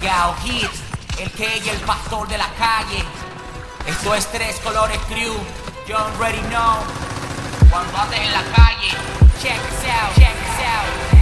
Gao Hit, el que y el pastor de la calle. Esto es Tres Colores Crew, you already know. Cuando andes en la calle, check this out, check this out.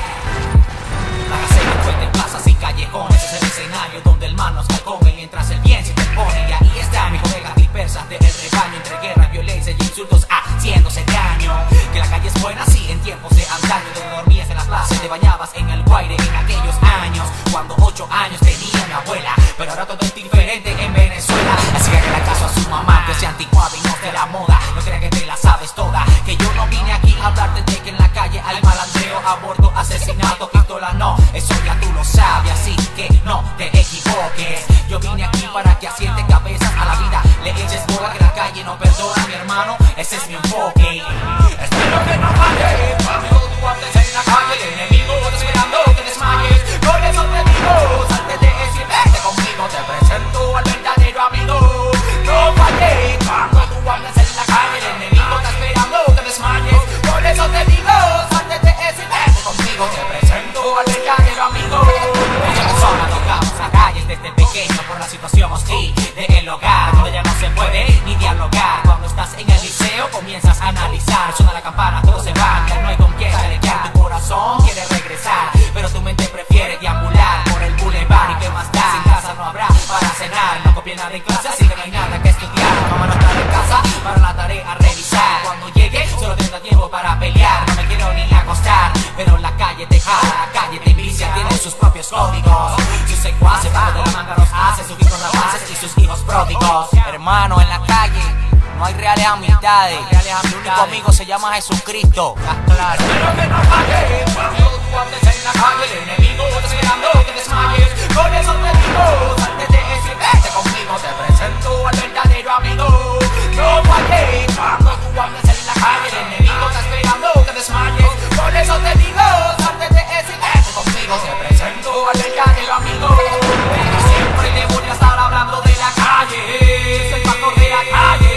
Hágase después de plazas y callejones, es el escenario donde el mal nos calcome mientras el bien se te pone. Y ahí está mi colega dispersas del rebaño, entre guerra, violencia y insultos haciéndose daño. Que la calle es buena, sí, en tiempos de antaño, donde dormías en la plaza y te bañabas en el Guaire en aquellos años, cuando 8 años tenía mi abuela. Pero ahora todo es diferente en Venezuela, así que haga caso a su mamá, que sea anticuada y no de la moda. No creas que te la sabes toda, que yo no vine aquí a hablarte de que en la calle hay malandreo, aborto, asesinato, pistola, no, eso ya tú lo sabes, así que no te equivoques. Yo vine aquí para que asiente cabezas a la vida, le eches bola, que la calle no perdona, mi hermano, ese es mi enfoque. Espero que no falle, cuando tú andes en la calle, el enemigo está esperando que desmayes. Por eso te digo, salte de ese y vente conmigo, te presento al verdadero amigo. No falle, cuando tú andes en la calle, el enemigo está esperando que desmayes. Por eso te digo, salte de ese y vente conmigo, te presento al verdadero amigo. Muchas personas tocamos a calles desde pequeño por la situación hostil del hogar, donde ya no se puede ni dialogar. Cuando estás en el liceo comienzas a analizar, suena la campana, todos se van, ya no hay con quién pelear. Tu corazón quiere regresar, pero tu mente prefiere deambular por el boulevard. ¿Y qué más da? Sin casa no habrá para cenar, no copien nada en clase, así que no hay nada que estudiar. Mamá no está en casa para la tarea a revisar. Cuando llegue solo tendrá tiempo para pelear. No me quiero ni acostar, pero la calle te jala, la calle te envicia, tiene sus propios códigos. Sus secuaces bajo de la manga los hace, sus hijos rapaces y sus hijos pródigos. Hermano, en la calle no hay reales amistades, el único amigo se llama Jesucristo. Claro. Espero que no falle, cuando tú andes en la calle, el enemigo está esperando que desmayes. Por eso te digo, salte de ese y vente conmigo, te presento al verdadero amigo. No falle, cuando tú andes en la calle, el enemigo está esperando que desmayes. Por eso te digo, salte de ese y vente conmigo, te presento al verdadero amigo. Pero siempre te voy a estar hablando de la calle, soy pastor de la calle.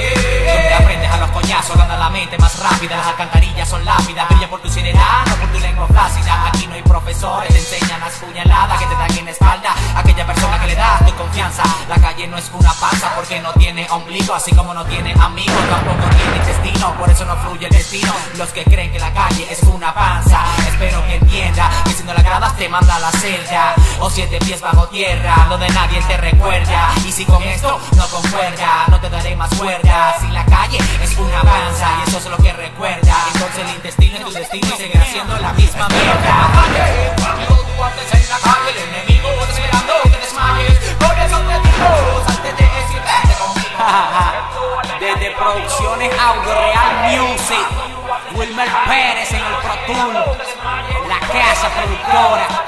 Gana la mente más rápida, las alcantarillas son lápidas. Brilla por tu seriedad, no por tu lengua flácida. Aquí no hay profesores, te enseñan las puñaladas que te dan en la espalda aquella persona que le das tu confianza. La calle no es una panza porque no tiene ombligo, así como no tiene amigos, tampoco tiene destino. Por eso no fluye el destino. Los que creen que la calle es una panza, espero que entienda que si no la agradas te manda a la celda o 7 pies bajo tierra, donde nadie te recuerda. Y si con esto no concuerda, no te daré más cuerda. Si la calle es una panza y eso es lo que recuerda, entonces el intestino es tu destino y seguirá siendo la misma mierda. Cuando tú andes en la calle, el enemigo está esperando que desmayes. Por eso te digo, salte de ese y vente conmigo. Desde Producciones Audio Real Music, Wilmer Pérez en el Pro Tool, la casa productora.